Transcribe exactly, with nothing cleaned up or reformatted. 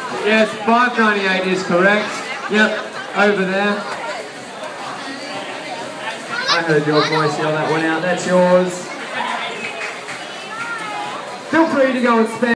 Yes, five ninety-eight is correct. Yep, over there. I heard your voice yell that one out. That's yours. Feel free to go and spend